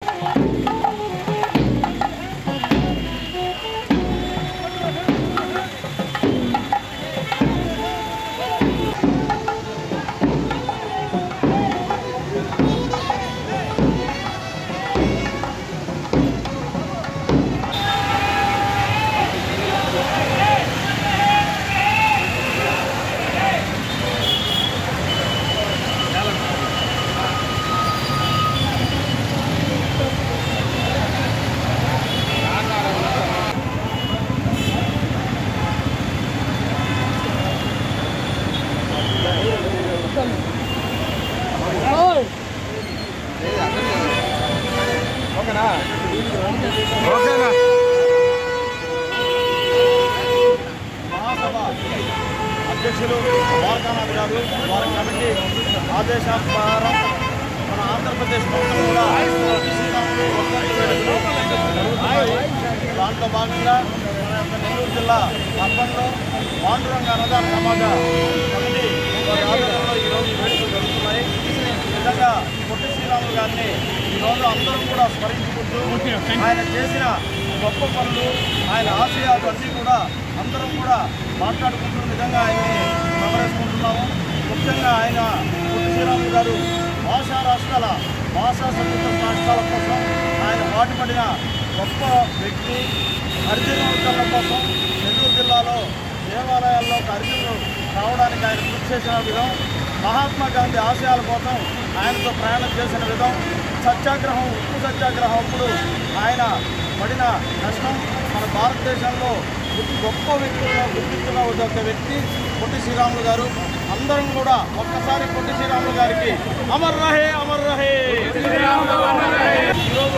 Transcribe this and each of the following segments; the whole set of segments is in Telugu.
అధ్యక్షులు ద్వారకానాథ్ గారు వారి కమిటీ ఆదేశాల ప్రకారం మన ఆంధ్రప్రదేశ్ మొత్తం కూడా దాంట్లో భాగంగా మన యొక్క నెల్లూరు జిల్లా అర్బన్లో పాండురంగ అన్నదాన సమాజ కమిటీ వారి ఆధ్వర్యంలో ఈరోజు వేడుకలు జరుగుతున్నాయి. నిజంగా పొట్టి శ్రీరాములు గారిని ఈరోజు అందరం కూడా స్మరించుకుంటూ ఆయన చేసిన గొప్ప పనులు, ఆయన ఆశయాలు అన్నీ కూడా అందరం కూడా మాట్లాడుకుంటూ నిజంగా ఆయన్ని స్మరించుకుంటున్నాము. ముఖ్యంగా ఆయన పొట్టి శ్రీరాములు గారు భాషా రాష్ట్రాల భాషా సంయుక్త రాష్ట్రాల కోసం ఆయన పాటుపడిన గొప్ప వ్యక్తి. హరిజనుల కోసం నెల్లూరు జిల్లాలో దేవాలయాల్లో హరిజనులు రావడానికి ఆయన కృషి చేసిన విధం, మహాత్మా గాంధీ ఆశయాల కోసం ఆయనతో ప్రయాణం చేసిన విధం, సత్యాగ్రహం ఉప్పు సత్యాగ్రహం అప్పుడు ఆయన పడిన కష్టం మన భారతదేశంలో గొప్ప వ్యక్తుల్లో గుర్తించిన ఒక వ్యక్తి పొట్టి శ్రీరాములు గారు. అందరం కూడా ఒక్కసారి పొట్టి శ్రీరాములు గారికి అమర్ రహే అమర్ రహే. ఈరోజు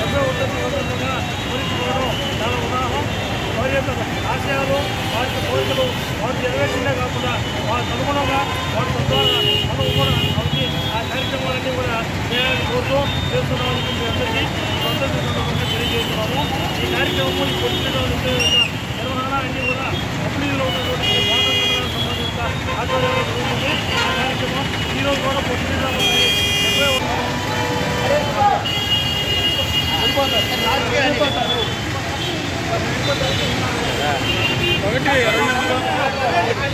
వారి యొక్క ఆశయాలు, వారి యొక్క కోరికలు వాటి నెరవేర్చిందే కాకుండా వారికి అనుగుణంగా వాటి ద్వారా మనం కూడా అవన్నీ ఆ కార్యక్రమాలన్నీ కూడా చేయాలని కోరుతూ చేస్తున్నామని అందరికీ సందర్భంగా తెలియజేస్తున్నాము. ఈ కార్యక్రమం ఈ పొట్టి నిర్వహణ అన్నీ కూడా అభివృద్ధిలో ఉన్నటువంటి సంబంధించిన ఆధ్వర్యంలో జరుగుతుంది. ఆ కార్యక్రమం ఈరోజు కూడా పొట్టి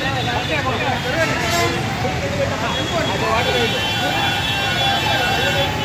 ఒకటి